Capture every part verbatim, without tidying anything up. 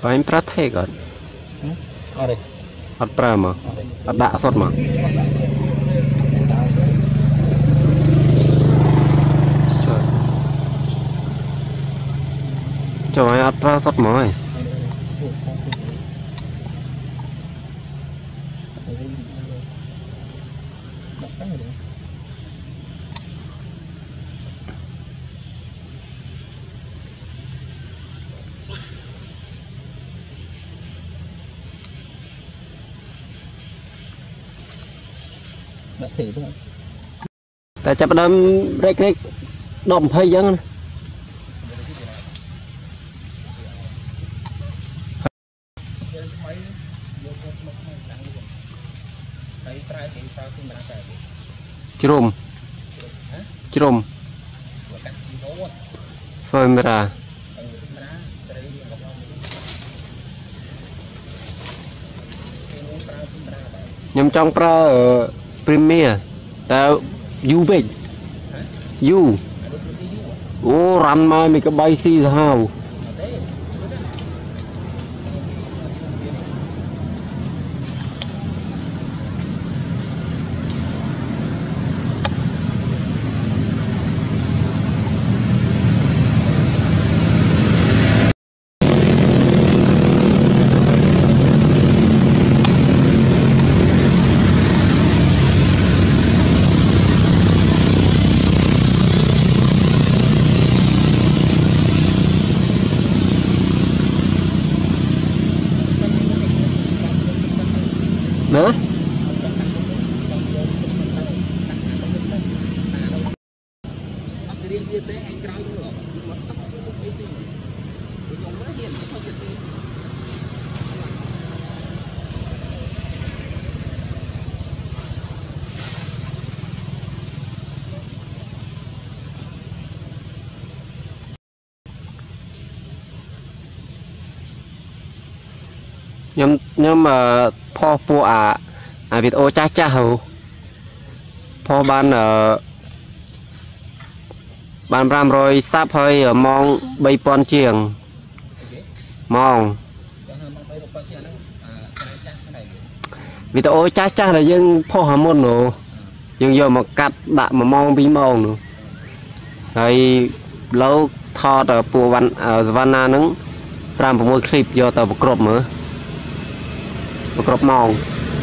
phải pra thế còn ở đây ở pra mà ở đạ sốt mà cho ai ở pra sốt mà tại chấp đâm rek rek đom hay dân chrum chrum phơi mera nhầm trong pra premier ta du về du ô rắn mai mình có bay xì sao nữa nhưng nhưng mà pho po à à video cha cha hầu pho ban ở ban ram rồi sắp hơi ở mong bay pon chiềng mong video cha cha là dân pho hà môn nữa nhưng giờ mà cắt bạn mà mong bí mong nữa rồi lâu thọ ở po văn ở Savannah nứng ram một clip do tàu crop nữa crop mong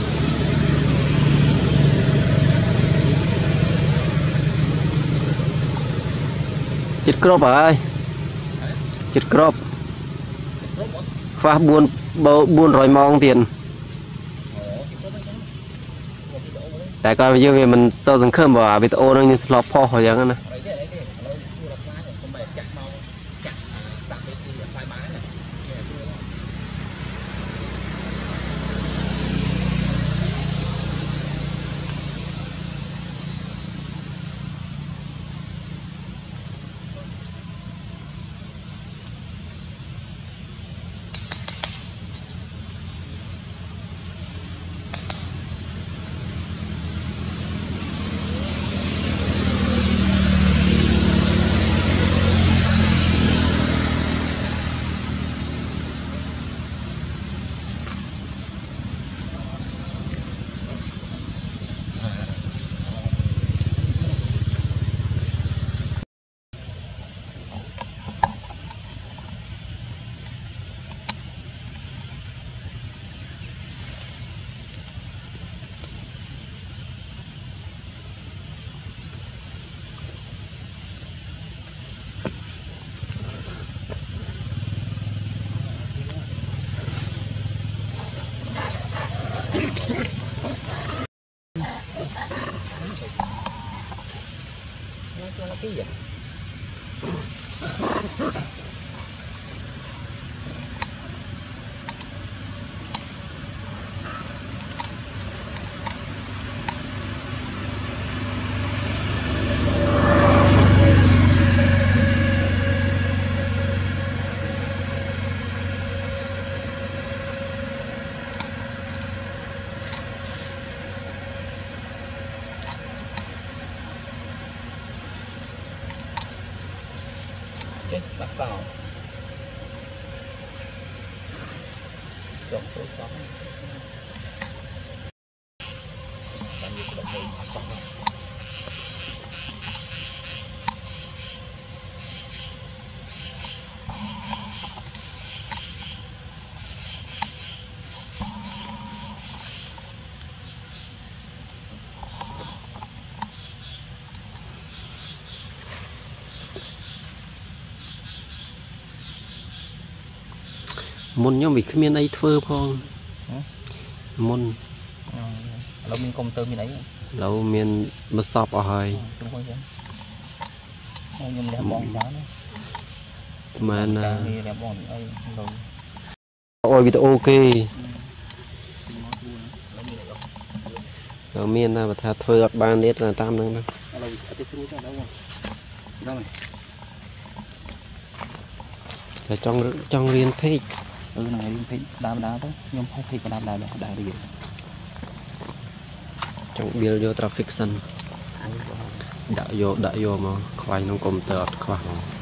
chích crop ơi chích crop pha buôn buôn rồi mong tiền tại coi bây giờ mình sau dần khơm vào video nó như lọp pho hồi dạng này Đặt sao chọn số chọn làm gì cũng được chọn môn nhau bị miền ấy thưa phong môn lâu mình công tơ mình ấy lâu miền mất sọp ở hơi mà là ôi bị ok rồi miền là thà thuê gặp ban nét là tam nữa nè trong trong riêng phê ừ này riêng phê đá đá đó nhưng phải phê đá đá đá đi trong build vô traffic sun đã vô đã vô mà khoai nó công tơ khoai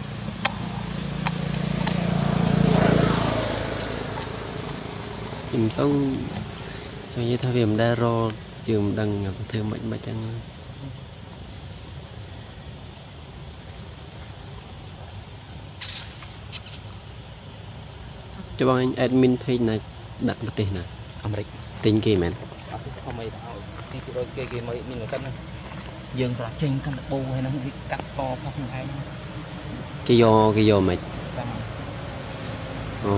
chìm xong cho như thay vì đa ro trường đằng thêm mệnh mà chẳng cho bọn anh admin page này đặt một tên này Americ tên kia mẹ không mấy đảo cái cái cái cái mấy mình là sân này dương là trên căn bô hay nó bị cắt to không hay cái do cái do mày ồ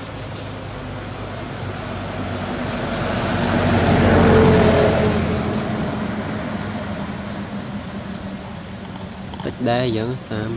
tích đá giống sam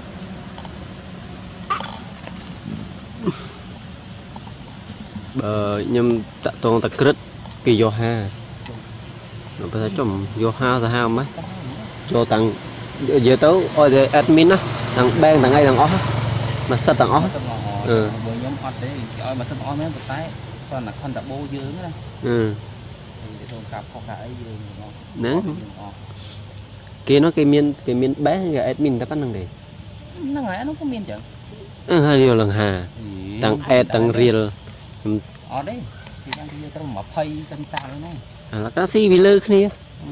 bờ nhưng tạ toàn tạ cất kỳ do ha nó bây giờ chồng do ha ra ha mấy cho tặng giờ tấu ôi giờ admin á thằng bang thằng ai thằng ó mà sao thằng ó ừ nhóm hot đấy ôi mà sao ó mấy một cái còn là con tạ bô dương đó ừ cặp không phải nè kia nó cái miên cái miên bé cái admin ta bắt năng để nó ngại nó có miên chẳng hai điều lần hà tặng ad tặng real ở đấy thì đang đi tao mà phay tân sao đấy à là cái gì bị lơ kia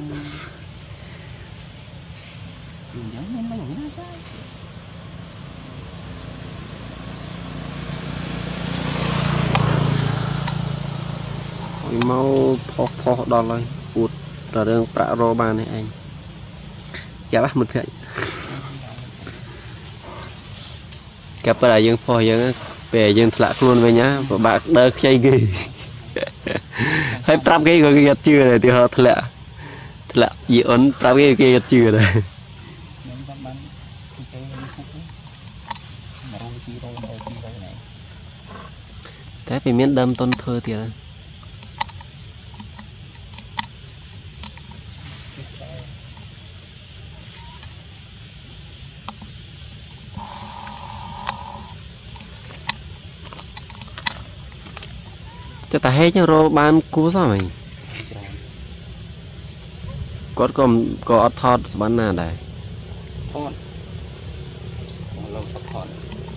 mau phò phò đo lên ụt là đường bạ rô ba này anh dạ bác một vậy gặp là dương phò dương về dương lạc luôn với nhá và bạc đơ chay gì hay trăm cái rồi kia chưa này thì họ thật lạ thật lạ dị ấn trăm cái kia chưa này thế phải miễn đâm tôn thơ thì là cho ta hết cho rô ban cú sao mày có còn có thọt bán nào đây thọt lâu thọt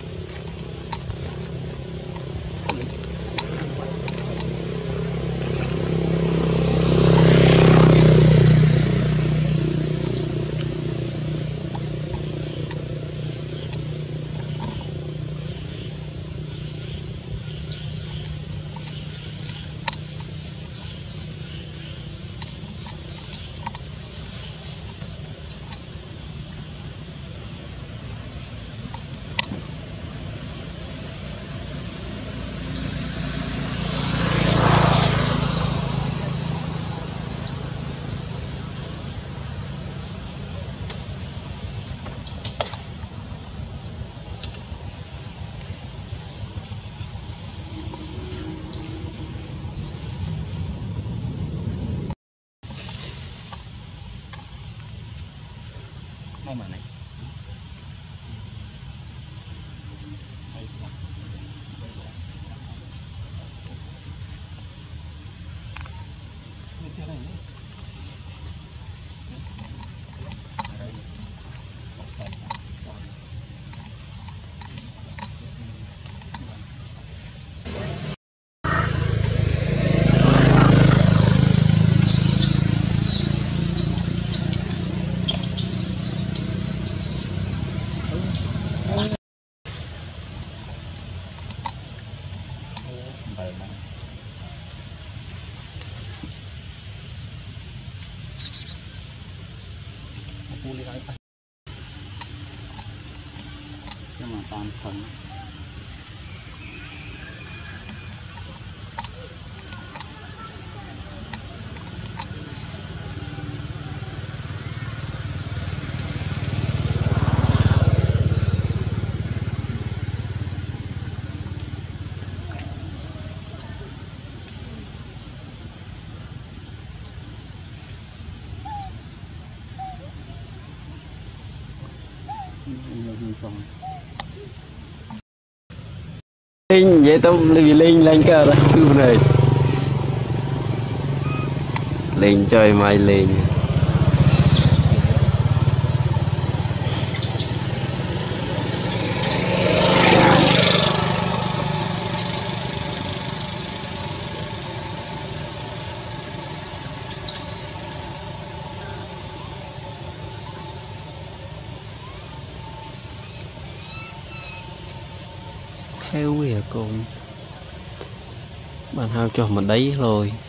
mà này phu lên đấy nhưng mà toàn phần Linh vậy tao vì Linh lên cơ đó cứ này Linh chơi mày Linh theo kìa con bạn hao cho mình đấy rồi